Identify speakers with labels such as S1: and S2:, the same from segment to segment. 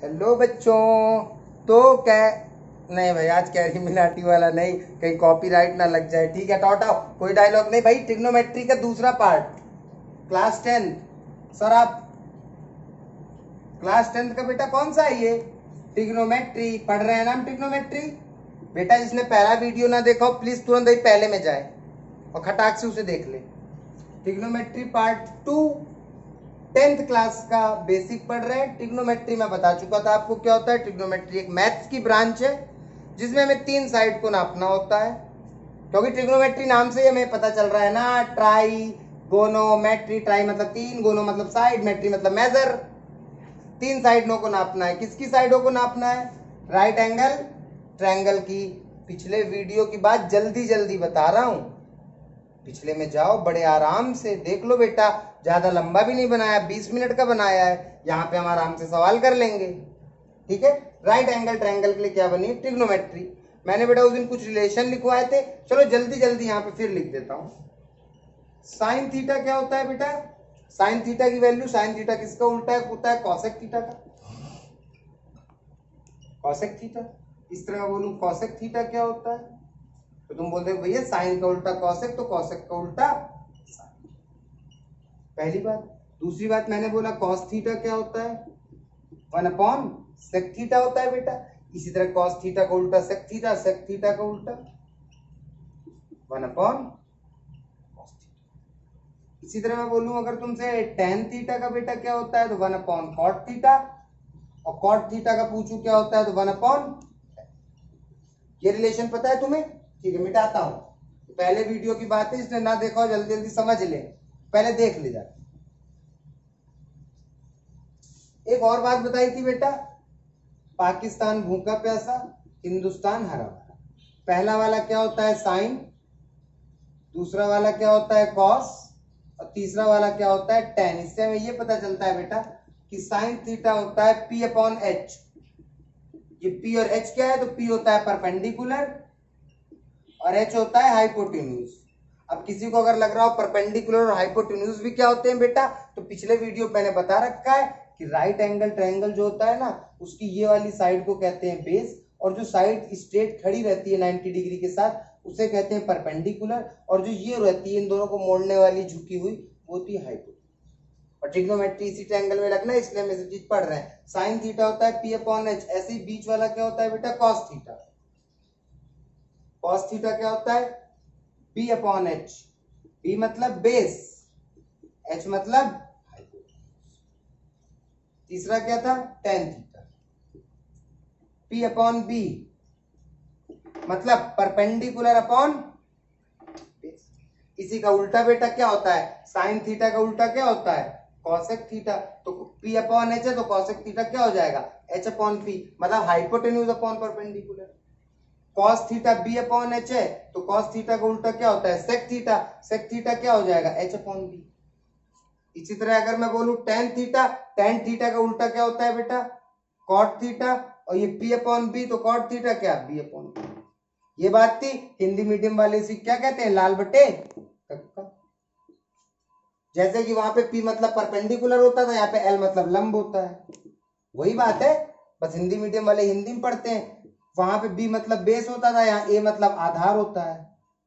S1: Hello बच्चों। तो क्या नहीं भाई, आज कैरिमिनाटी वाला नहीं, कहीं कॉपीराइट ना लग जाए। ठीक है, टॉटा कोई डायलॉग नहीं भाई। ट्रिग्नोमेट्री का दूसरा पार्ट, क्लास 10। सर आप क्लास 10 का बेटा कौन सा है ये? ट्रिग्नोमेट्री पढ़ रहे हैं ना हम। ट्रिग्नोमेट्री बेटा, जिसने पहला वीडियो ना देखा हो प्लीज तुरंत ही पहले में जाए और खटाक से उसे देख ले। ट्रिग्नोमेट्री पार्ट 2 10th क्लास का बेसिक पढ़ रहे हैं। ट्रिग्नोमेट्री में बता चुका था आपको क्या होता है। ट्रिग्नोमेट्री एक मैथ्स की ब्रांच है जिसमें हमें 3 साइड को नापना होता है। क्योंकि ट्रिग्नोमेट्री नाम से ही हमें पता चल रहा है ना, ट्राई गोनोमेट्री। ट्राई मतलब 3, गोनो मतलब साइड, मेट्री मतलब मेजर। 3 साइडों को नापना है। किसकी साइडों को नापना है? राइट एंगल ट्रायंगल की। पिछले वीडियो की बात जल्दी जल्दी बता रहा हूं, पिछले में जाओ, बड़े आराम से देख लो बेटा। ज्यादा लंबा भी नहीं बनाया, 20 मिनट का बनाया है। यहाँ पे हम आराम से सवाल कर लेंगे। ठीक है, राइट एंगल ट्रायंगल के लिए क्या बनी? ट्रिग्नोमेट्री। मैंने बेटा उस दिन कुछ रिलेशन लिखवाए थे, चलो जल्दी जल्दी यहाँ पे फिर लिख देता हूं। साइन थीटा क्या होता है बेटा? साइन थीटा की वैल्यू, साइन थीटा किसका उल्टा होता है? कॉसेक थीटा का। कॉसेक थीटा, इस तरह बोलूं कॉसेक थीटा क्या होता है तो तुम बोलते हो भैया साइन का उल्टा कॉसेक, तो कॉसेक का उल्टा साइन। पहली बात। दूसरी बात मैंने बोला कॉस थीटा क्या होता है? 1 अपॉन सेक थीटा होता है बेटा। इसी तरह कॉस थीटा का उल्टा सेक थीटा, सेक थीटा का उल्टा 1 अपॉन कॉस थीटा। इसी तरह मैं बोलूं अगर तुमसे टेन थीटा का बेटा क्या होता है तो 1 अपॉन कॉट थीटा, और कॉट थीटा का पूछूं क्या होता है तो 1 अपॉन। ये रिलेशन पता है तुम्हें? ठीक है, मिटाता हूं। पहले वीडियो की बात है, इसने ना देखा हो जल्दी जल्दी समझ ले, पहले देख ले जा। एक और बात बताई थी बेटा, पाकिस्तान भूखा प्यासा, हिंदुस्तान हरा भरा। पहला वाला क्या होता है? साइन। दूसरा वाला क्या होता है? कॉस। और तीसरा वाला क्या होता है? टेन। इससे हमें ये पता चलता है बेटा कि साइन थीटा होता है पी अपॉन एच। ये पी और एच क्या है? तो पी होता है परपेंडिकुलर और एच होता है हाइपोटेन्यूज। अब किसी को अगर लग रहा हो परपेंडिकुलर और हाइपोटेन्यूज भी क्या होते हैं बेटा, तो पिछले वीडियो मैंने बता रखा है कि राइट एंगल ट्रायंगल जो होता है ना, उसकी ये वाली साइड को कहते हैं बेस, और जो साइड स्ट्रेट खड़ी रहती है 90 डिग्री के साथ उसे कहते हैं परपेंडिकुलर, और जो ये रहती है इन दोनों को मोड़ने वाली झुकी हुई वो होती है हाइपोटेन्यूज। और ट्रिग्नोमेट्री इसी ट्रायंगल में लगना है, इसलिए हम ये सब चीज पढ़ रहे हैं। साइन थीटा होता है पी अपॉन एच। ऐसे ही बीच वाला क्या होता है बेटा? Cos theta. कॉस थीटा क्या होता है? B upon H. बी मतलब बेस, एच मतलब हाइपोटेन्यूज। तीसरा क्या था? Tan theta. P upon B मतलब परपेंडिकुलर अपॉन बेस। इसी का उल्टा बेटा क्या होता है? साइन थीटा का उल्टा क्या होता है? Cosec theta. तो पी अपॉन एच है तो कॉसेक थीटा क्या हो जाएगा? एच अपॉन पी, मतलब hypotenuse upon perpendicular. Cos theta B upon H है तो कॉस थीटा का उल्टा क्या होता है? Sec theta. सेक थीटा क्या हो जाएगा? H upon B. इसी तरह अगर मैं बोलूं टेन थीटा, टेन थीटा का उल्टा क्या होता है बेटा? Cot theta. और ये पी अपॉन बी तो कॉट थीटा क्या? B upon B. ये बात थी। हिंदी मीडियम वाले इसे क्या कहते हैं? लाल बटे कक्का। जैसे कि वहां पे पी मतलब परपेंडिकुलर होता था, यहाँ पे एल मतलब लंब होता है। वही बात है, बस हिंदी मीडियम वाले हिंदी में पढ़ते हैं। वहां पे बी मतलब बेस होता था, यहाँ ए मतलब आधार होता है।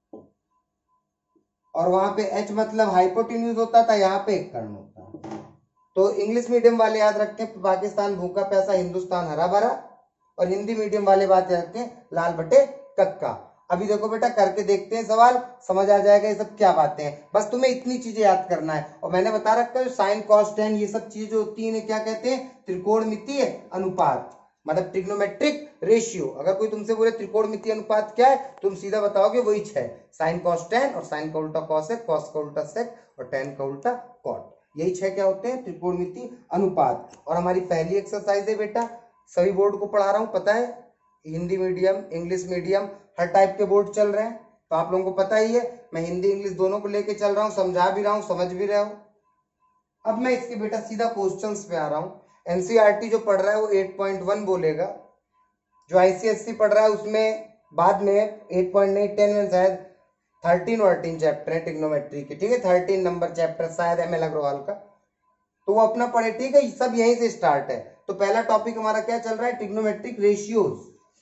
S1: और वहां पे एच मतलब हाइपोटेन्यूज होता था, यहाँ पे एक कर्ण होता है। तो इंग्लिश मीडियम वाले याद रखें पाकिस्तान भूखा प्यासा, हिंदुस्तान हरा भरा। और हिंदी मीडियम वाले बात याद रखें लाल बटे कक्का। अभी देखो बेटा करके देखते हैं सवाल, समझ आ जाएगा ये सब क्या बातें हैं। बस तुम्हें इतनी चीजें याद करना है। और मैंने बता रखा है साइन कॉस टेन ये सब चीजें होती है इन्हें क्या कहते हैं? त्रिकोणमितीय अनुपात, मतलब ट्रिग्नोमेट्रिक रेशियो। अगर कोई तुमसे बोले त्रिकोणमितीय अनुपात क्या है, तुम सीधा बताओगे वही 6, साइन कॉस टेन, और साइन का उल्टा कॉसेक, कॉस का उल्टा सेक, और टेन का उल्टा कॉट। यही 6 क्या होते हैं? त्रिकोणमितीय अनुपात। और हमारी पहली एक्सरसाइज है बेटा, सभी बोर्ड को पढ़ा रहा हूं पता है, हिंदी मीडियम इंग्लिश मीडियम हर टाइप के बोर्ड चल रहे हैं, तो आप लोगों को पता ही है मैं हिंदी इंग्लिश दोनों को लेके चल रहा हूं, समझा भी रहा हूं, समझ भी रहे हो। अब मैं इसके बेटा सीधा क्वेश्चंस पे आ रहा हूं। एनसीईआरटी जो पढ़ रहा है वो 8.1 बोलेगा, जो आईसीएससी पढ़ रहा है उसमें बाद में 8.9 10 में शायद 13 चैप्टर है ट्रिग्नोमेट्री के। ठीक है, 13 नंबर चैप्टर शायद एमएल अग्रवाल का, तो वो अपना पढ़े। ठीक है, सब यहीं से स्टार्ट है। तो पहला टॉपिक हमारा क्या चल रहा है, ट्रिग्नोमेट्रिक रेशियोज।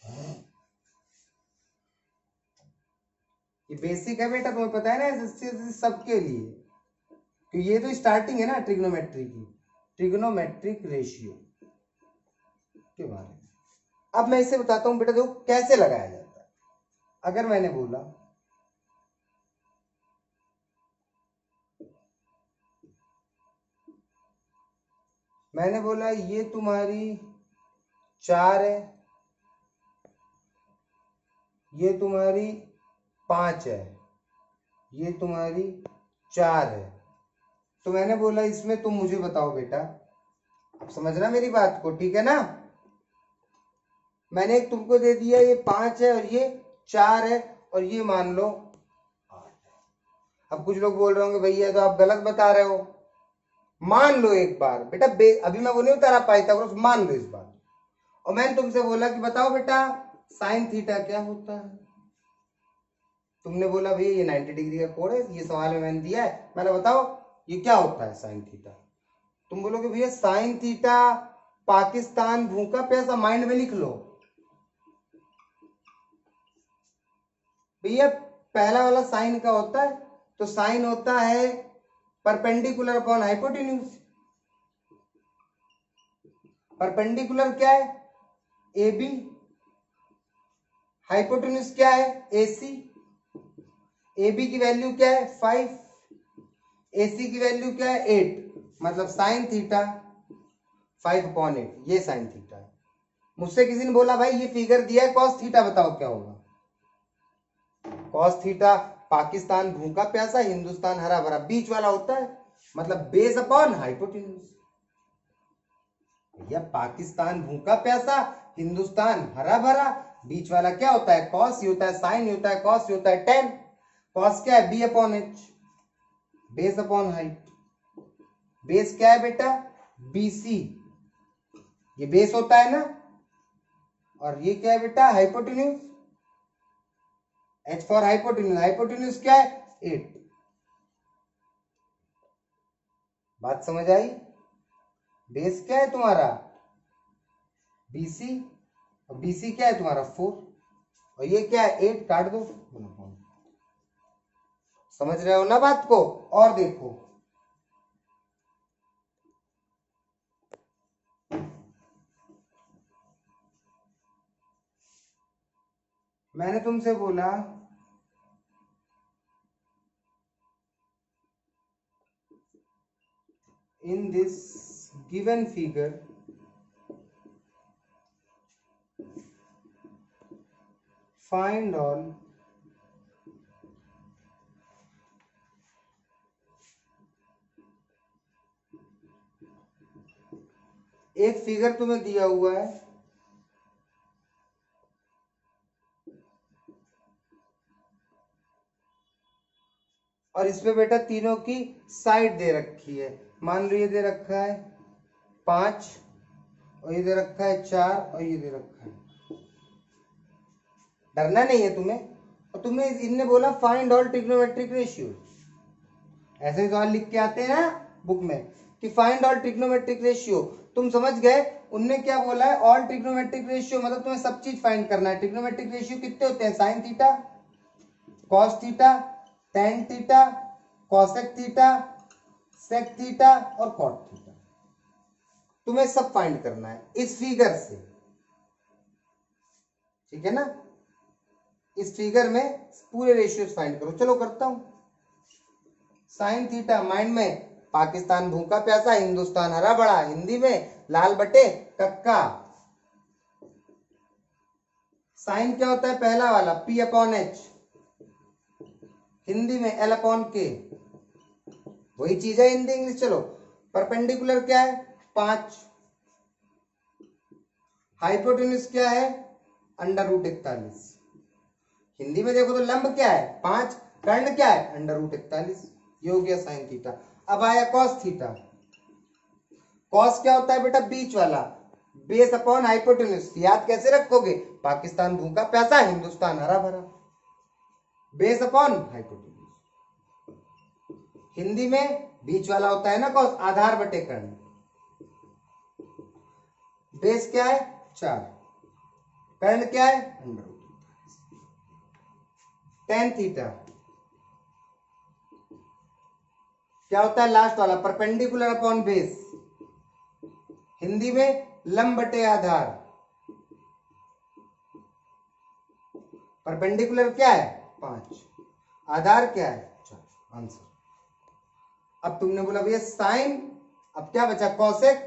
S1: ये बेसिक है बेटा, तुम्हें पता है ना एसएससी सबके लिए, तो ये तो स्टार्टिंग है ना ट्रिग्नोमेट्री की, ट्रिग्नोमेट्रिक रेशियो के बारे में। अब मैं इसे बताता हूं बेटा, देखो कैसे लगाया जाता है। अगर मैंने बोला ये तुम्हारी 4 है, ये तुम्हारी 5 है, ये तुम्हारी 4 है, तो मैंने बोला इसमें तुम मुझे बताओ बेटा, अब समझना मेरी बात को, ठीक है ना। मैंने एक तुमको दे दिया, ये 5 है और ये 4 है और ये मान लो 8 है। अब कुछ लोग बोल रहे होंगे भैया तो आप गलत बता रहे हो। मान लो एक बार बेटा, अभी मैं वो नहीं उतारा पाइथागोरस, मान लो इस बात। और मैंने तुमसे बोला कि बताओ बेटा साइन थीटा क्या होता है। तुमने बोला भैया ये 90 डिग्री का कोण है, ये सवाल में मैंने दिया है, मैंने बताओ ये क्या होता है साइन थीटा। तुम बोलोगे भैया साइन थीटा पाकिस्तान भूखा प्यासा, माइंड में लिख लो भैया। पहला वाला साइन का होता है, तो साइन होता है परपेंडिकुलर अपॉन हाइपोटेन्यूज। परपेंडिकुलर क्या है, ए बी, हाइपोटेन्यूज क्या है, ए सी। ए बी की वैल्यू क्या है 5, ए सी की वैल्यू क्या है 8, मतलब साइन थीटा 5/8, ये साइन थीटा है। मुझसे किसी ने बोला भाई ये फिगर दिया है कॉस थीटा, बताओ क्या होगा। कॉस थीटा पाकिस्तान भूखा प्यासा, हिंदुस्तान हरा भरा, बीच वाला होता है, मतलब बेस अपॉन हाइपोटेन्यूज। भैया पाकिस्तान भूखा प्यासा, हिंदुस्तान हरा भरा, बीच वाला क्या होता है कॉस, ये होता है साइन, ये होता है कॉस, ये होता है टेन। कॉस क्या है B upon H, base upon height. Base क्या है बेटा BC, ये बेस होता है ना, और ये क्या है बेटा hypotenuse, H for hypotenuse. Hypotenuse क्या है 8। बात समझ आई। बेस क्या है तुम्हारा BC, और BC क्या है तुम्हारा 4, और ये क्या है 8, काट दो। समझ रहे हो ना बात को। और देखो मैंने तुमसे बोला in this given figure find all एक फिगर तुम्हें दिया हुआ है, और इसमें बेटा तीनों की साइड दे रखी है। मान लो ये दे रखा है 5, और ये दे रखा है 4, और ये दे रखा है। डरना नहीं है तुम्हें। और तुमने इनने बोला फाइंड ऑल ट्रिग्नोमेट्रिक रेशियो, ऐसे सवाल लिख के आते हैं ना बुक में कि फाइंड ऑल ट्रिग्नोमेट्रिक रेशियो। तुम समझ गए उनने क्या बोला है, ऑल ट्रिग्नोमेट्रिक रेशियो मतलब तुम्हें सब चीज फाइंड करना है। ट्रिग्नोमेट्रिक रेशियो कितने होते हैं, sine theta, cos theta, tan theta, cosec theta, sec theta और कॉट थीटा। तुम्हें सब फाइंड करना है इस फिगर से, ठीक है ना। इस फिगर में पूरे रेशियोज फाइंड करो। चलो करता हूं। साइन थीटा माइंड में पाकिस्तान भूखा प्यासा, हिंदुस्तान हरा भरा, हिंदी में लाल बटे कक्का। साइन क्या होता है पहला वाला P अपॉन H, हिंदी में L अपॉन K, वही चीज है हिंदी इंग्लिश। चलो परपेंडिकुलर क्या है 5, हाइपोटेन्यूज क्या है √41, हिंदी में देखो तो लंब क्या है 5, कर्ण क्या है √41, ये हो गया साइन थीटा। अब आया कॉस थीटा। कॉस क्या होता है बेटा बीच वाला, बेस अपॉन हाइपोटेन्यूज। याद कैसे रखोगे, पाकिस्तान भूखा प्यासा, हिंदुस्तान हरा भरा, बेस अपॉन हाइपोटेन्यूज। हिंदी में बीच वाला होता है ना कॉस, आधार बटे कर्ण। बेस क्या है 4, कर्ण क्या है अंडर रूट। टेन थीटा क्या होता है लास्ट वाला, परपेंडिकुलर अपॉन बेस, हिंदी में लंब बटे आधार। परपेंडिकुलर क्या है 5, आधार क्या है 4, आंसर। अब तुमने बोला भैया साइन, अब क्या बचा कॉसेक,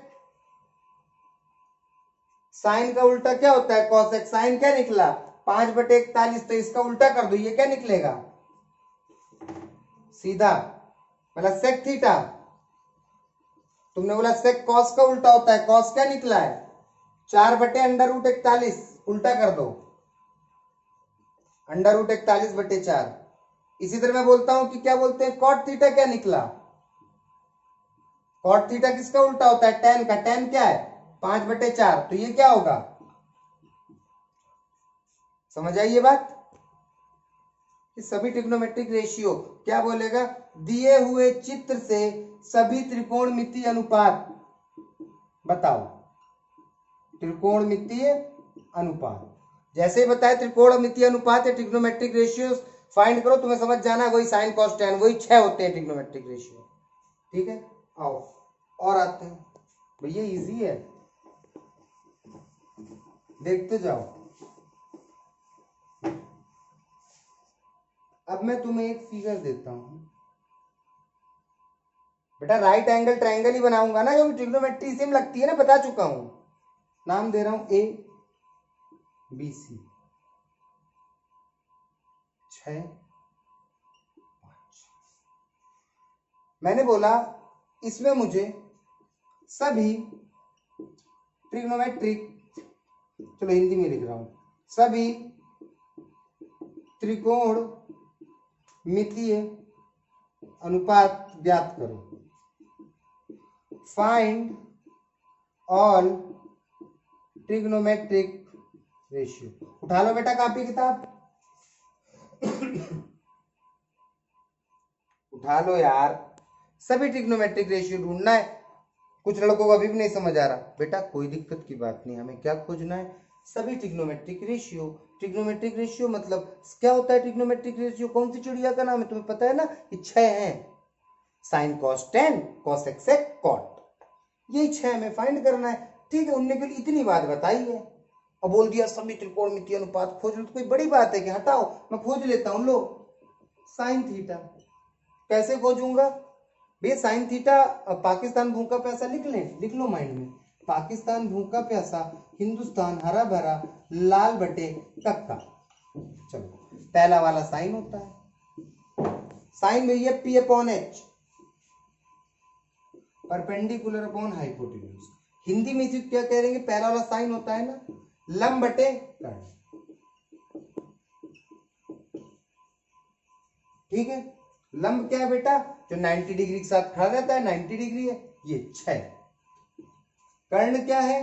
S1: साइन का उल्टा क्या होता है कॉसेक, साइन क्या निकला 5/41, तो इसका उल्टा कर दो, ये क्या निकलेगा सीधा, मतलब सेक थीटा। तुमने बोला सेक कॉस का उल्टा होता है, कॉस क्या निकला है 4/√41, उल्टा कर दो, √41/4। इसी तरह मैं बोलता हूं कि क्या बोलते हैं कॉट थीटा, क्या निकला कॉट थीटा किसका उल्टा होता है टेन का, टेन क्या है 5/4, तो ये क्या होगा, समझ आई ये बात। सभी ट्रिग्नोमेट्रिक रेशियो क्या बोलेगा, दिए हुए चित्र से सभी त्रिकोणमितीय अनुपात बताओ, त्रिकोणमितीय अनुपात, जैसे ही बताए त्रिकोणमितीय अनुपात या ट्रिग्नोमेट्रिक रेशियो फाइंड करो, तुम्हें समझ जाना वही साइन कॉस टेन, वही 6 होते हैं ट्रिग्नोमेट्रिक रेशियो। ठीक है, आओ और आते हैं भैया, इजी है देखते जाओ। अब मैं तुम्हें एक फिगर देता हूं बेटा, राइट एंगल ट्रायंगल ही बनाऊंगा ना, क्योंकि ट्रिग्नोमेट्री सेम लगती है ना, बता चुका हूं। नाम दे रहा हूं ए बी सी, 6 5। मैंने बोला इसमें मुझे सभी ट्रिग्नोमेट्रिक, चलो हिंदी में लिख रहा हूं, सभी त्रिकोण मितीय अनुपात ज्ञात करो, फाइंड ऑल ट्रिग्नोमेट्रिक रेशियो। उठा लो बेटा कॉपी किताब, उठा लो यार, सभी ट्रिग्नोमेट्रिक रेशियो ढूंढना है। कुछ लड़कों को अभी भी नहीं समझ आ रहा, बेटा कोई दिक्कत की बात नहीं, हमें क्या खोजना है सभी ट्रिग्नोमेट्रिक रेशियो। ट्रिग्नोमेट्रिक रेशियो मतलब क्या होता है, ट्रिग्नोमेट्रिक रेशियो कौन सी चिड़िया का नाम है तुम्हें पता है ना, ये 6 है, साइन कॉस 10 कॉस एक्स कॉट, यही 6 हमें फाइंड करना है। ठीक है, उनने के लिए इतनी बात बताई है, अब बोल दिया सभी त्रिकोणमितीय अनुपात खोज लो, तो कोई बड़ी बात है कि हटाओ मैं खोज लेता हूं, लो साइन थीटा। कैसे खोजूंगा भैया, साइन थीटा पाकिस्तान भूखा प्यासा लिख लें, लिख लो माइंड में, पाकिस्तान भूखा प्यासा, हिंदुस्तान हरा भरा, लाल बटे कक्का। चलो पहला वाला साइन होता है, साइन भैया P upon H, perpendicular upon hypotenuse. Hindi में इसे क्या कह देंगे, पहला वाला साइन होता है ना लंब बटे कर्ण, ठीक है। लंब क्या है बेटा, जो 90 डिग्री के साथ खड़ा रहता है, 90 डिग्री है, ये 6। कर्ण क्या है,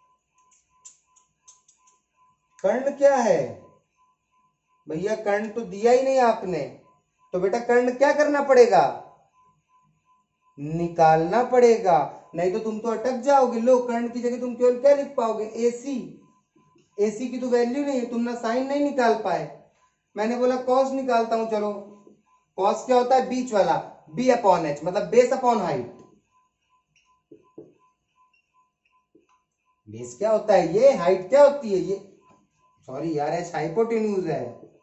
S1: कर्ण क्या है भैया, कर्ण तो दिया ही नहीं आपने, तो बेटा कर्ण क्या करना पड़ेगा, निकालना पड़ेगा, नहीं तो तुम तो अटक जाओगे। लो कर्ण की जगह तुम केवल क्या लिख पाओगे एसी, एसी की तो वैल्यू नहीं है, तुम ना साइन नहीं निकाल पाए। मैंने बोला कॉस निकालता हूं, चलो कॉस क्या होता है बीच वाला, बी अपॉन एच, मतलब बेस अपॉन हाइट। बेस क्या होता है ये, हाइट क्या होती है ये, सॉरी यार एच हाइपोटेन्यूज है,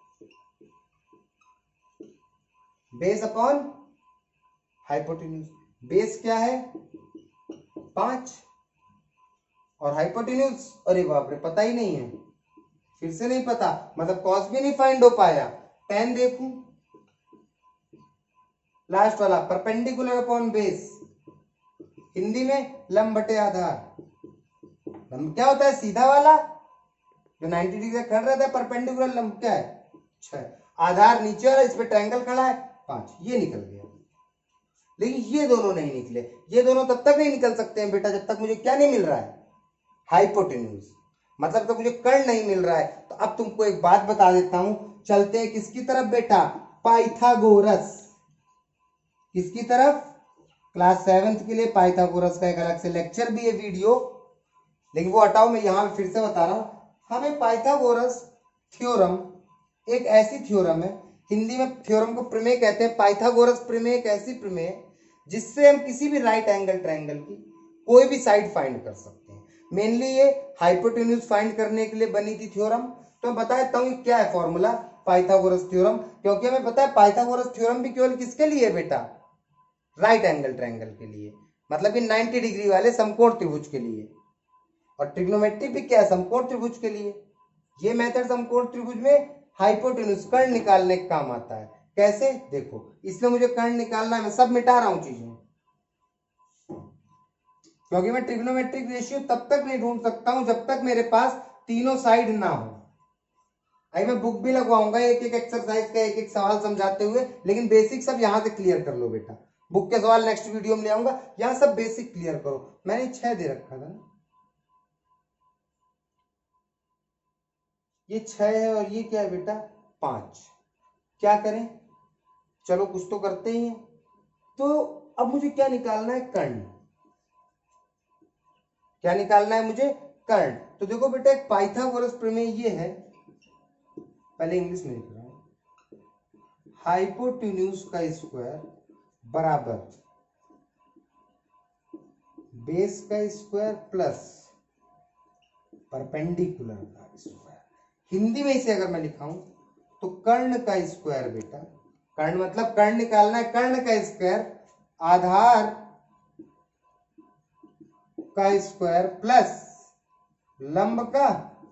S1: बेस अपॉन हाइपोटेन्यूज। बेस क्या है 5 और हाइपोटेन्यूज, अरे बाप रे पता ही नहीं है, फिर से नहीं पता, मतलब कॉस भी नहीं फाइंड हो पाया। 10 देखूं, लास्ट वाला परपेंडिकुलर अपॉन बेस, हिंदी में लंब बटे आधार। लंब क्या होता है सीधा वाला जो 90 डिग्री से खड़ा रहता है, परपेंडिकुलर लंब क्या है 6, आधार नीचे वाला, इस पे ट्रायंगल खड़ा है 5, ये निकल गया। लेकिन ये दोनों नहीं निकले, ये दोनों तब तक नहीं निकल सकते हैं बेटा जब तक मुझे क्या नहीं मिल रहा है हाइपोटेन्यूज, मतलब तो मुझे कर्ण नहीं मिल रहा है। तो अब तुमको एक बात बता देता हूं, चलते हैं किसकी तरफ बेटा, पाइथागोरस। किसकी तरफ, क्लास 7th के लिए पाइथागोरस का एक अलग से लेक्चर भी है वीडियो, लेकिन वो हटाओ, मैं यहाँ पे फिर से बता रहा हूँ। हमें पाइथागोरस थ्योरम एक ऐसी थ्योरम है, हिंदी में थ्योरम को प्रमेय कहते हैं। पाइथागोरस प्रमेय एक ऐसी प्रमेय जिससे हम किसी भी राइट एंगल ट्रायंगल की कोई भी साइड फाइंड कर सकते हैं। मेनली ये हाइपोटेन्यूज फाइंड करने के लिए बनी थी थ्योरम। तो मैं बता देता हूँ क्या है फॉर्मूला पाइथागोरस थ्योरम, क्योंकि हमें पता है पाइथागोरस थ्योरम भी केवल किसके लिए है बेटा, राइट एंगल ट्रायंगल के लिए, मतलब कि 90 डिग्री वाले समकोण त्रिभुज के लिए। और ट्रिग्नोमेट्री भी क्या है, समकोण त्रिभुज के लिए। ये मेथड समकोण त्रिभुज में हाइपोटेन्यूज कर्ण निकालने का काम आता है। कैसे, देखो, इसमें मुझे कर्ण निकालना है, मैं सब मिटा रहा हूं चीजें, क्योंकि मैं ट्रिग्नोमेट्रिक रेशियो तब तक नहीं ढूंढ सकता हूं जब तक मेरे पास तीनों साइड ना हो। आई मैं बुक भी लगवाऊंगा एक एक एक्सरसाइज का एक एक सवाल समझाते हुए, लेकिन बेसिक सब यहां से क्लियर कर लो बेटा। बुक के सवाल नेक्स्ट वीडियो में ले आऊंगा, यहां सब बेसिक क्लियर करो। मैंने 6 दे रखा था, ये 6 है और ये क्या है बेटा 5। क्या करें, चलो कुछ तो करते ही हैं। तो अब मुझे क्या निकालना है, कर्ण। क्या निकालना है मुझे, कर्ण। तो देखो बेटा एक पाइथागोरस प्रमेय ये है, पहले इंग्लिश में लिख रहा हूं, हाइपोटेन्यूज का स्क्वायर बराबर बेस का स्क्वायर प्लस परपेंडिकुलर का स्क्वायर। हिंदी में इसे अगर मैं लिखाऊं तो कर्ण का स्क्वायर बेटा, कर्ण मतलब कर्ण निकालना है, कर्ण का स्क्वायर आधार का स्क्वायर प्लस लंब का,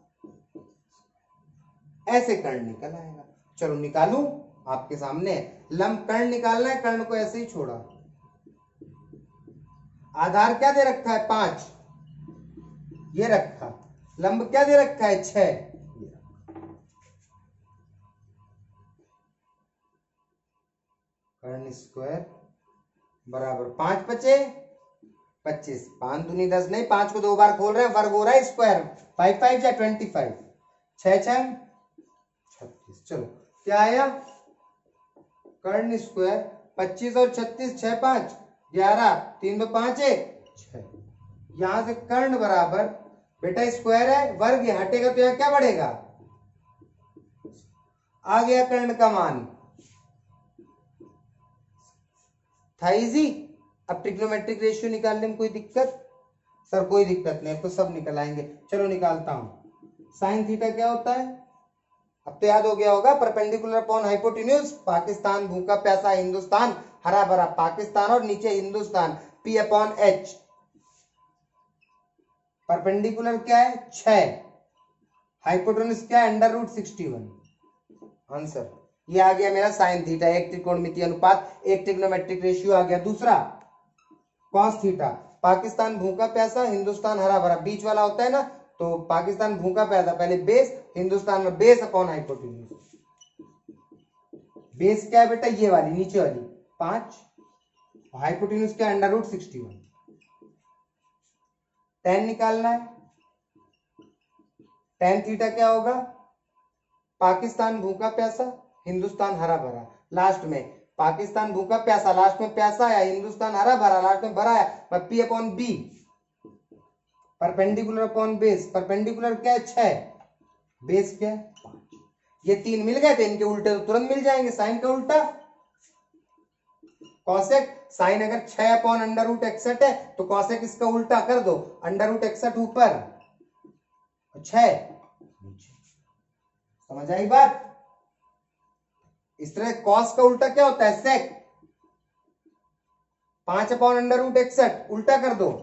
S1: ऐसे कर्ण निकल आएगा। चलो निकालूं, आपके सामने लंब कर्ण निकालना है, कर्ण को ऐसे ही छोड़ा, आधार क्या दे रखा है 5, ये रखा, लंब क्या दे रखा है 6, कर्ण स्क्वायर बराबर 5 बचे 25, 5 दूनी 10 नहीं, 5 को 2 बार खोल रहे हैं, वर्ग हो रहा है स्क्वायर, 5 5 जा 25, 6 6 36। चलो क्या आया, कर्ण स्क्वायर 25 और 36 6 5 11, 3 2 5 1 6। यहां से कर्ण बराबर बेटा स्क्वायर है, वर्ग हटेगा तो यहां क्या बढ़ेगा, आ गया कर्ण का मान, था इजी। अब ट्रिग्नोमेट्रिक रेशियो निकालने में कोई दिक्कत, सर कोई दिक्कत नहीं, तो सब निकल आएंगे। चलो निकालता हूं, साइन थीटा क्या होता है, अब तो याद हो गया होगा, परपेंडिकुलर अपॉन हाइपोटेन्यूज, पाकिस्तान भूखा प्यासा हिंदुस्तान हरा भरा, पाकिस्तान और नीचे Hindustan, P upon H. Perpendicular क्या है 6, हाइपोटेन्यूज क्या है √61। आंसर ये आ गया मेरा साइन थीटा, एक त्रिकोणमितीय अनुपात, एक ट्रिग्नोमेट्रिक रेशियो आ गया। दूसरा कॉस थीटा, पाकिस्तान भूखा प्यासा हिंदुस्तान हरा भरा, बीच वाला होता है ना, तो पाकिस्तान भूखा प्यासा पहले बेस, हिंदुस्तान में बेस अपॉन हाइपोटेन्यूज। बेस क्या है बेटा, ये वाली नीचे वाली 5, हाइपोटेन्यूज क्या √61। tan निकालना है, tan थीटा क्या होगा, पाकिस्तान भूखा प्यासा हिंदुस्तान हरा भरा, लास्ट में पाकिस्तान भूखा प्यासा, लास्ट में प्यासा आया, हिंदुस्तान हरा भरा, लास्ट में भरा आया, P upon B, perpendicular upon base, perpendicular क्या है 6, बेस क्या है 5। ये 3 मिल गए थे, इनके उल्टे तो तुरंत मिल जाएंगे, साइन का उल्टा कॉसेक, साइन अगर 6 अपॉन √61 है तो कॉसेक इसका उल्टा कर दो, √61 ऊपर 6 नीचे। समझ आई बात, इस तरह कॉस का उल्टा क्या होता है सेक, 5 अपॉन √61 उल्टा कर दो।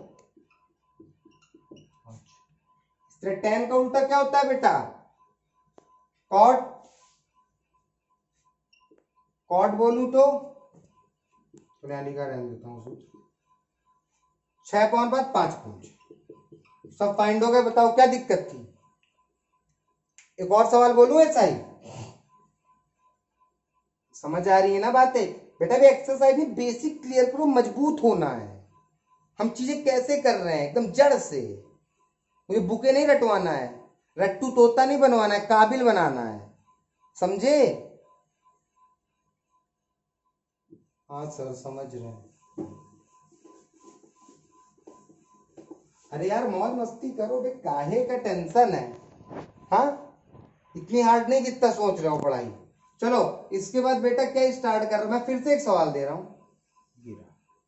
S1: इस तरह tan का उल्टा क्या होता है बेटा कॉट, कॉट बोलूं तो लिखा रहने देता हूं, 6 अपॉन 5 5 सब फाइंड हो गए, बताओ क्या दिक्कत थी। एक और सवाल बोलूं ऐसा ही, समझ आ रही है ना बातें बेटा, भी एक्सरसाइज में बेसिक क्लियर करो, मजबूत होना है। हम चीजें कैसे कर रहे हैं एकदम जड़ से, मुझे बुके नहीं रटवाना है, रट्टू तोता नहीं बनवाना है, काबिल बनाना है, समझे। हाँ सर समझ रहे हैं। अरे यार मौज मस्ती करो बे, काहे का टेंशन है? हाँ, इतनी हार्ड नहीं जितना सोच रहे हो पढ़ाई। चलो इसके बाद बेटा क्या स्टार्ट कर रहा हूं मैं, फिर से एक सवाल दे रहा हूं। गिरा,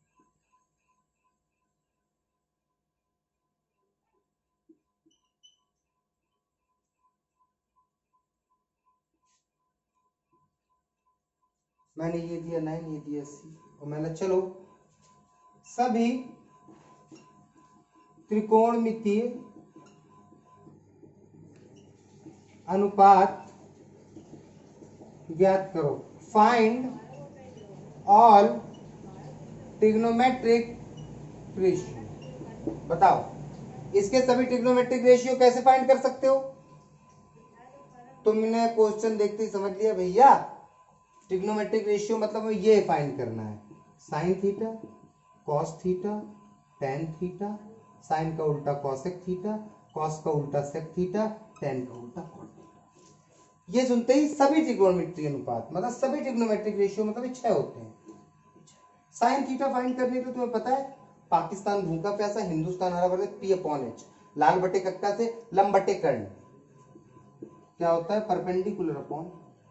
S1: मैंने ये दिया 9, ये दिया 80, और मैंने चलो सभी त्रिकोणमितीय अनुपात ज्ञात करो। Find all trigonometric ratio. बताओ इसके सभी ट्रिग्नोमेट्रिक रेशियो कैसे फाइंड कर सकते हो? तुमने क्वेश्चन देखते ही समझ लिया भैया, ट्रिग्नोमेट्रिक रेशियो मतलब ये फाइंड करना है, sine theta cos theta tan theta, sine का उल्टा कॉसेक थीटा, कॉस का उल्टा सेक थीटा, टेन का उल्टा कॉट थीटा। ये सुनते ही सभी ट्रिग्नोमेट्रिक अनुपात मतलब सभी ट्रिग्नोमेट्रिक रेशियो मतलब 6 होते हैं। साइन थीटा फाइंड करने के लिए तुम्हें पता है, पाकिस्तान भूखा प्यासा हिंदुस्तान हरा भरा, P/H, लाल बटे कक्का से लंब बटे कर्ण क्या होता है, परपेंडिकुलर अपॉन।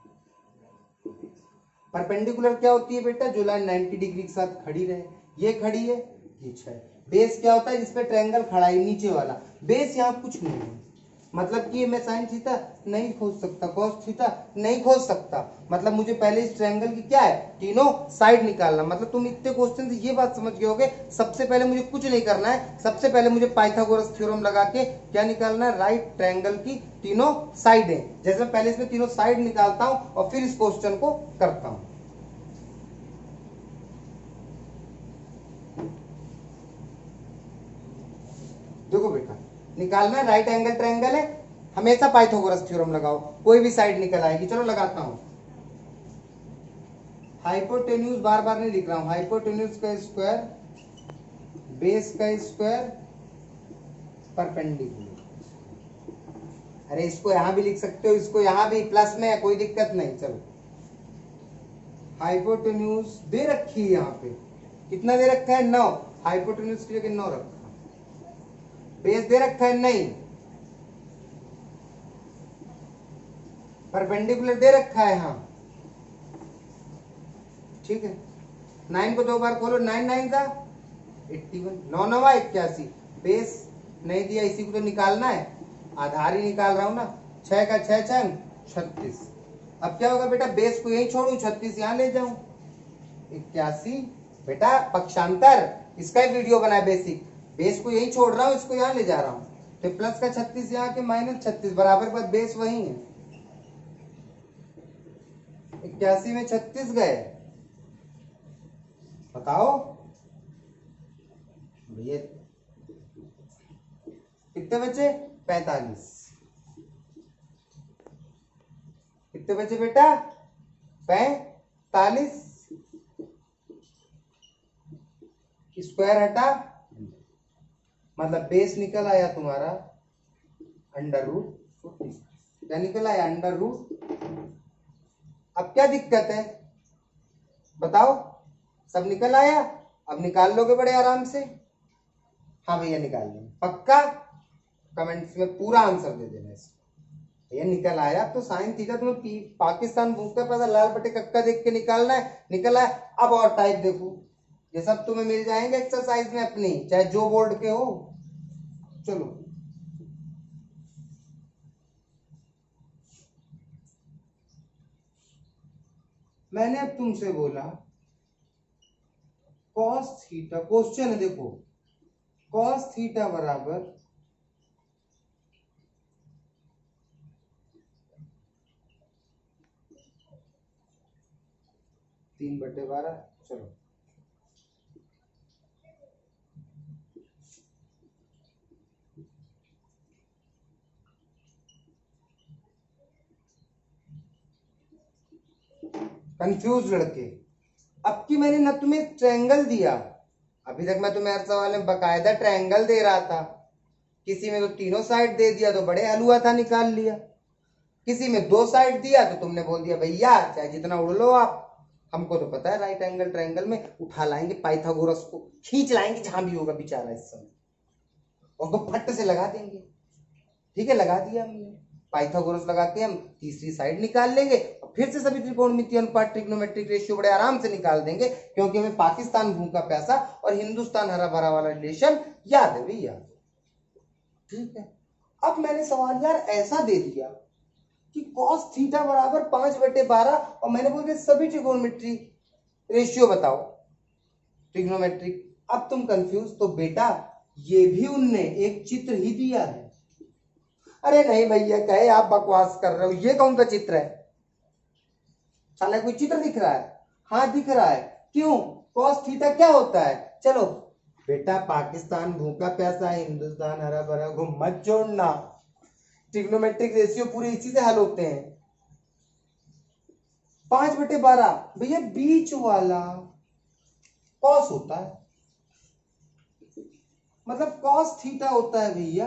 S1: परपेंडिकुलर क्या होती है बेटा, जो लाइन 90 डिग्री के साथ खड़ी रहे, ये खड़ी है ये 6। बेस क्या होता है, जिसपे ट्रायंगल खड़ा है नीचे वाला, बेस यहाँ कुछ नहीं है। मतलब कि मैं साइन थीटा नहीं खोज सकता, कॉस थीटा नहीं खोज सकता, मतलब मुझे पहले इस ट्रायंगल की क्या है, तीनों साइड निकालना। मतलब तुम इतने क्वेश्चन से ये बात समझ गए होगे, सबसे पहले मुझे कुछ नहीं करना है, सबसे पहले मुझे पाइथागोरस थ्योरम लगा के क्या निकालना है, राइट ट्रायंगल की तीनों साइडें। जैसे पहले इसमें तीनों साइड निकालता हूं और फिर इस क्वेश्चन को करता हूं। देखो बेटा, निकालना है राइट एंगल ट्रायंगल है, हमेशा पाइथागोरस थ्योरम लगाओ, कोई भी साइड निकल आएगी। चलो लगाता हूं, हाइपोटेन्यूज बार बार नहीं लिख रहा हूं, हाइपोटेन्यूज का स्क्वायर बेस का स्क्वायर परपेंडिकुलर। अरे इसको यहां भी लिख सकते हो, इसको यहां भी प्लस में है, कोई दिक्कत नहीं। चलो हाइपोटेन्यूज दे रखी है यहाँ पे, कितना दे रखा है 9, हाइपोटेन्यूज के लिए 9 रखा, बेस दे रखा है नहीं, परपेंडिकुलर दे रखा है हाँ, ठीक है। 9 को 2 बार खोलो, 9 9 का 81, 9 9 81, बेस नहीं दिया, इसी को तो निकालना है, आधार ही निकाल रहा हूं ना, 6 का 6 छंग 36। अब क्या होगा बेटा, बेस को यही छोड़ू, 36 यहां ले जाऊं, 81 बेटा पक्षांतर, इसका ही वीडियो बना है बेसिक, बेस को यही छोड़ रहा हूं, इसको यहां ले जा रहा हूं, तो प्लस का 36 यहाँ के माइनस 36 बराबर पर बेस वही है, 81 में 36 गए, बताओ ये कितने बचे, 45, कितने बचे बेटा 45, स्क्वायर हटा, मतलब बेस निकल आया तुम्हारा अंडर रूट, क्या निकल आया अंडर रूट। अब क्या दिक्कत है बताओ, सब निकल आया, अब निकाल लोगे बड़े आराम से। हाँ भैया निकाल लेंगे पक्का, कमेंट्स में पूरा आंसर दे देना इसको। भैया निकल आया, तो साइन थीटा तुम्हें पाकिस्तान भूखा पैदा लाल बटे कक्का देख के निकालना है, निकल आया। अब और टाइप देखो, ये सब तुम्हें मिल जाएंगे एक्सरसाइज में अपनी, चाहे जो बोर्ड के हो। चलो मैंने अब तुमसे बोला कॉस थीटा, क्वेश्चन है देखो, कॉस थीटा बराबर 3/12। चलो कंफ्यूज लड़के, अब की मैंने ना तुम्हें ट्रायंगल दिया, अभी तक मैं तुम्हें हर सवाल में बकायदा ट्रायंगल दे रहा था, किसी में तो तीनों साइड दे दिया तो बड़े हलुआ था निकाल लिया, किसी में 2 साइड दिया तो तुमने बोल दिया भैया चाहे जितना उड़ लो आप, हमको तो पता है राइट एंगल ट्रायंगल में उठा लाएंगे पाइथागोरस को, खींच लाएंगे जहां भी होगा बेचारा इस समय। उनको फट से लगा देंगे। ठीक है, लगा दिया हमने। पाइथागोरस लगा के हम तीसरी साइड निकाल लेंगे और फिर से सभी त्रिकोणमितीय अनुपात ट्रिग्नोमेट्रिक रेशियो बड़े आराम से निकाल देंगे, क्योंकि हमें पाकिस्तान भूखा प्यासा और हिंदुस्तान हरा भरा वाला रिलेशन याद है भैया। ठीक है, अब मैंने सवाल यार ऐसा दे दिया कि cos थीटा बराबर 5/12 और मैंने बोल दिया सभी ट्रिग्नोमेट्री रेशियो बताओ ट्रिग्नोमेट्रिक। अब तुम कंफ्यूज, तो बेटा ये भी उनने एक चित्र ही दिया है। अरे नहीं भैया, कहे आप बकवास कर रहे हो, ये कौन सा चित्र है? साला कोई चित्र दिख रहा है? हाँ दिख रहा है। क्यों? cos थीटा क्या होता है? चलो बेटा, पाकिस्तान भूखा प्यासा, हिंदुस्तान हरा भरा, घूम मत छोड़ना। ट्रिग्नोमेट्रिक रेशियो पूरे इसी से हल होते हैं। 5/12 भैया बीच वाला cos होता है, मतलब cos थीटा होता है भैया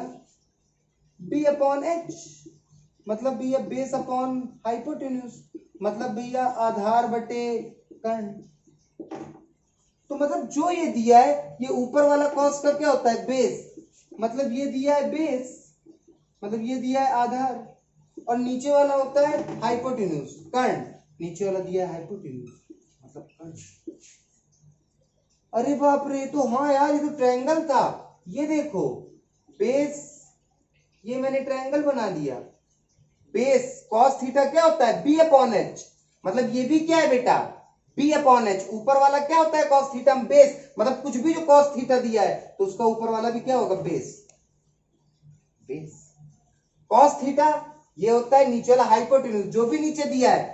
S1: B/H, मतलब भैया बेस अपॉन हाइपोटेन्यूज, मतलब भैया आधार बटे कर्ण। तो मतलब जो ये दिया है, ये ऊपर वाला cos का क्या होता है? बेस, मतलब ये दिया है बेस, मतलब ये दिया है आधार, और नीचे वाला होता है हाइपोटेन्यूज कर्ण। नीचे वाला दिया है हाइपोटेन्यूज मतलब कर्ण। अरे बाप रे, तो हाँ यार, ये तो ट्रायंगल था। ये देखो बेस, ये मैंने ट्रायंगल बना दिया। बेस cos थीटा क्या होता है? B/H, मतलब ये भी क्या है बेटा? B/H। ऊपर वाला क्या होता है? cos थीटा बेस, मतलब कुछ भी जो cos थीटा दिया है तो उसका ऊपर वाला भी क्या होगा? बेस। बेस cos थीटा ये होता है नीचे वाला हाइपोटेन्यूज, जो भी नीचे दिया है।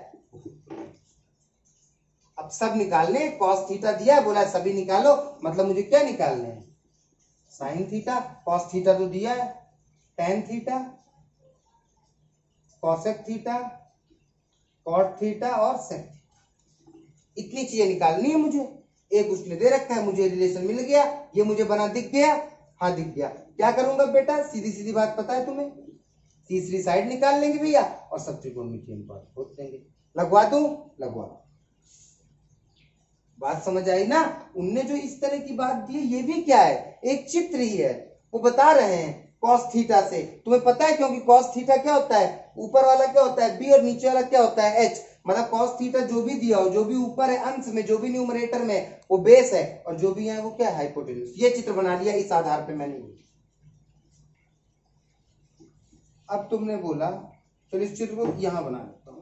S1: अब सब निकालने, cos थीटा दिया है, बोला सभी निकालो, मतलब मुझे क्या निकालने हैं? Sine theta. cos थीटा तो दिया है, tan theta, cosec theta, cot theta और sec थीटा। इतनी चीजें निकालनी है मुझे। एक उसने दे रखा है, मुझे रिलेशन मिल गया, ये मुझे बना दिख गया। हाँ दिख गया। क्या करूंगा बेटा? सीधी सीधी बात पता है तुम्हें, तीसरी साइड निकाल लेंगे भैया और सब त्रिकोणमितीय अनुपात खोज देंगे। लगवा दूं? लगवा। बात समझ आई ना? उनने जो इस तरह की बात दी है, ये भी क्या है? एक चित्र ही है। वो बता रहे हैं cos थीटा से, तुम्हें पता है, क्योंकि cos थीटा क्या होता है? ऊपर वाला क्या होता है? B और नीचे वाला क्या होता है? H। मतलब cos थीटा जो भी दिया हो, जो भी ऊपर है अंश में, जो भी न्यूमरेटर में, वो बेस है, और जो भी है वो क्या है? हाइपोटेन्यूज। ये चित्र बना लिया इस आधार पे मैंने। अब तुमने बोला चलो इस चित्र को यहां बना लेता हूं।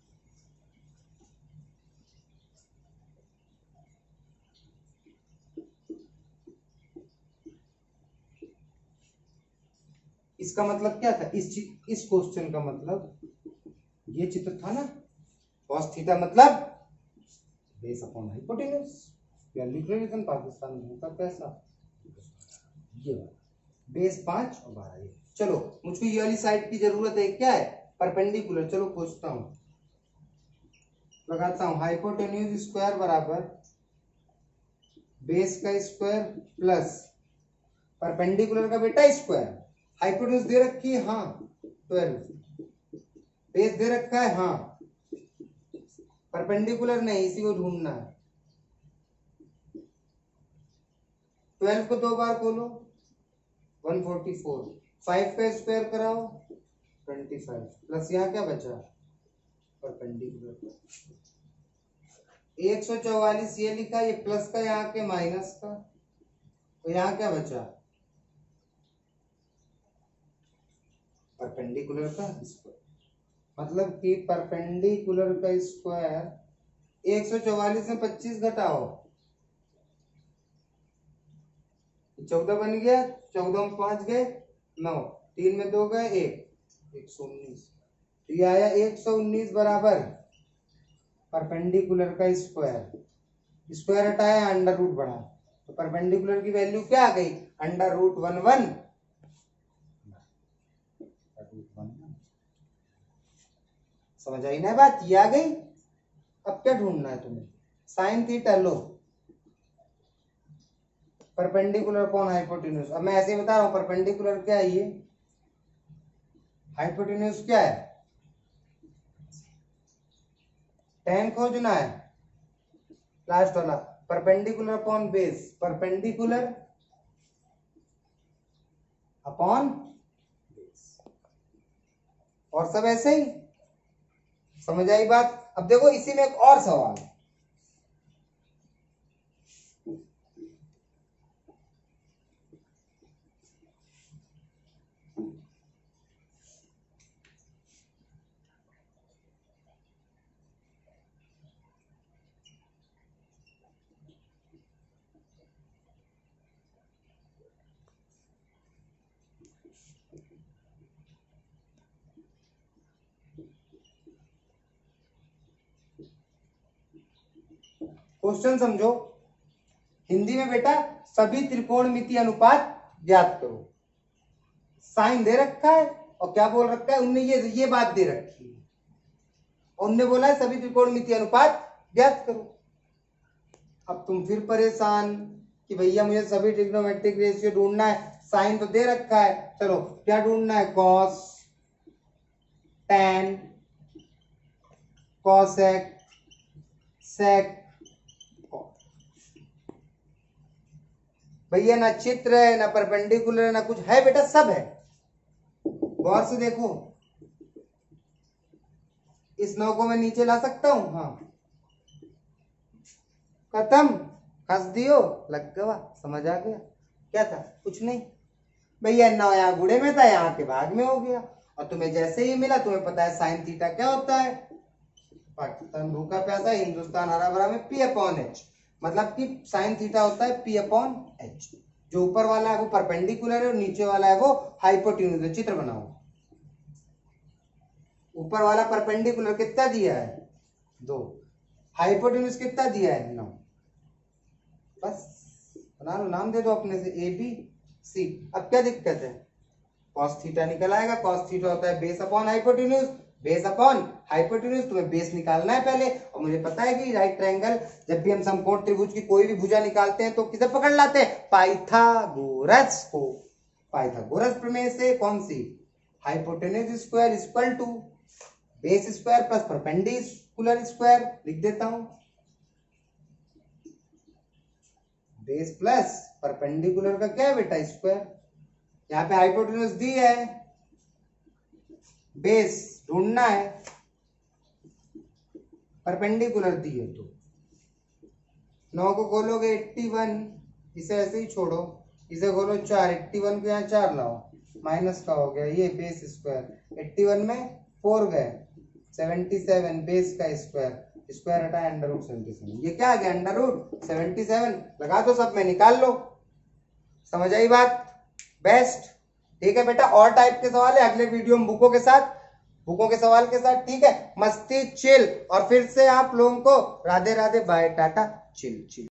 S1: इसका मतलब क्या था? इस क्वेश्चन का मतलब ये चित्र था ना, cos थीटा मतलब base upon hypotenuse. Relation Pakistan भूखा पैसा, ये बेस 5 और 12। ये चलो, मुझको ये वाली साइड की जरूरत है, क्या है? परपेंडिकुलर। चलो पूछता हूं, लगाता हूं। हाइपोटेन्यूज स्क्वायर बराबर बेस का स्क्वायर प्लस परपेंडिकुलर का बेटा स्क्वायर। हाइपोटेन्यूज दे रखी है, हाँ 12। बेस दे रखा है, हाँ। परपेंडिकुलर नहीं, इसी को ढूंढना है। 12 को 2 बार खोलो 144, 5 का स्क्वायर कराओ 25, प्लस यहाँ क्या बचा? परपेंडिकुलर 144 ये लिखा, ये प्लस का, यहाँ के माइनस का, तो यहाँ क्या बचा? परपेंडिकुलर का स्क्वायर। मतलब कि परपेंडिकुलर का स्क्वायर 144 में 25 घटाओ 14 बन गया, 14 में 5 गए 9, 3 में 2 गए 1, 119। तो ये आया 119 बराबर परपेंडिकुलर का स्क्वायर। स्क्वायर हटाया, अंडर रूट बढ़ा, तो परपेंडिकुलर की वैल्यू क्या आ गई? Under root 11। समझ आई ना बात? ये आ गई। अब क्या ढूंढना है तुम्हें? साइन थीटा लो, परपेंडिकुलर अपॉन हाइपोटेन्यूज। अब मैं ऐसे ही बता रहा हूं, परपेंडिकुलर क्या है? ये हाइपोटेन्यूज क्या है? tan खोजना है, लास्ट वाला। Perpendicular upon base, perpendicular upon base, और सब ऐसे ही। समझ आई बात? अब देखो इसी में एक और सवाल है। क्वेश्चन समझो। हिंदी में बेटा सभी त्रिकोणमितीय अनुपात ज्ञात करो। साइन दे रखा है और क्या बोल रखा है उनने, ये बात दे रखी है, उनने बोला है सभी त्रिकोणमितीय अनुपात ज्ञात करो। अब तुम फिर परेशान कि भैया मुझे सभी ट्रिग्नोमेट्रिक रेशियो ढूंढना है, साइन तो दे रखा है, चलो क्या ढूंढना है, कॉस, टैन, कॉसेक, सेक। भैया ना चित्र है, ना परपेंडिकुलर है, ना कुछ है बेटा, सब है। गौर से देखो, इस 9 को मैं नीचे ला सकता हूं, हाँ, खत्म, हंस दियो, लग गया, समझ आ गया। क्या था, कुछ नहीं भैया, 9 यहाँ गुड़े में था, यहाँ के भाग में हो गया। और तुम्हें जैसे ही मिला, तुम्हें पता है साइन थीटा क्या होता है, पाकिस्तान भूखा प्यासा, हिंदुस्तान हरा भरा में P अपॉन H, मतलब कि साइन थीटा होता है P अपॉन H। जो ऊपर वाला है वो परपेंडिकुलर है और नीचे वाला है वो हाइपोटेन्यूज है। चित्र बनाओ, ऊपर वाला परपेंडिकुलर कितना दिया है, 2, हाइपोटेन्यूज कितना दिया है, 9। बस बना लो, नाम दे दो अपने से, ABC। अब क्या दिक्कत है, कॉस थीटा निकल आएगा। कॉस थीटा होता है base upon hypotenuse, base upon hypotenuse, तुम्हें बेस निकालना है पहले। और मुझे पता है कि राइट ट्रायंगल, जब भी हम समकोण त्रिभुज की कोई भी भुजा निकालते हैं तो किसे पकड़ लाते हैं, पाइथागोरस को। पाइथागोरस प्रमेय से कौन सी, hypotenuse square equal to base square plus perpendicular square. लिख देता हूं, बेस प्लस परपेंडिकुलर का क्या है बेटा, स्क्वायर। यहाँ पे हाइपोटेन्यूज दी है, बेस ढूंढना है, परपेंडिकुलर दी है तो 9 को खोलोगे 81, इसे ऐसे ही छोड़ो, इसे खोलो 4, 81 को यहाँ 4 लाओ, माइनस का हो गया ये बेस स्क्वायर, 81 में 4 गए, 77 बेस का स्क्वायर, स्क्वायर हटा अंडर रूट 77, ये क्या आ गया, अंडर रूट 77। लगा दो सब में, निकाल लो। समझ आई बात? बेस्ट, ठीक है बेटा। और टाइप के सवाल है अगले वीडियो में बुकों के साथ, बुकों के सवाल के साथ, ठीक है। मस्ती चिल, और फिर से आप लोगों को Radhe Radhe, bye tata, chill chill.